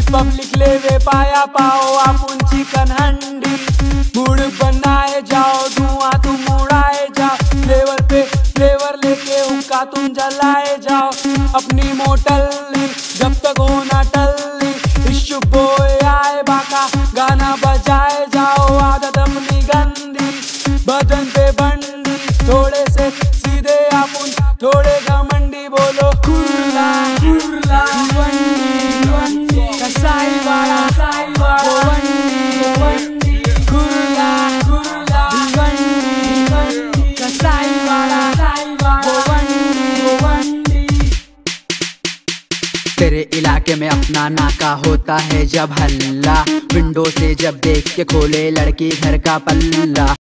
Public लेवे पाया पाओ आपुन चिकन हंडी। मूड बनाए जाओ धुआं तुम उड़ाए जाओ, फ्लेवर पे फ्लेवर लेके उनका तुम जलाए जाओ। अपनी मोटल्ली जब तक हो ना टल्ली, इश्यू बोए आए बाका गाना बजाए जाओ। आदत अपनी गंदी बदन पे बंदी, थोड़े से सीधे आपुन थोड़े घमंडी। बोलो कुर्ला कुर्ला वंडी वंडी कसाई वाला वंडी वंडी, कुर्ला कुर्ला वंडी वंडी कसाई वाला वंडी वंडी। तेरे इलाके में अपना नाका होता है जब हल्ला, विंडो से जब देख के खोले लड़की घर का पल्ला।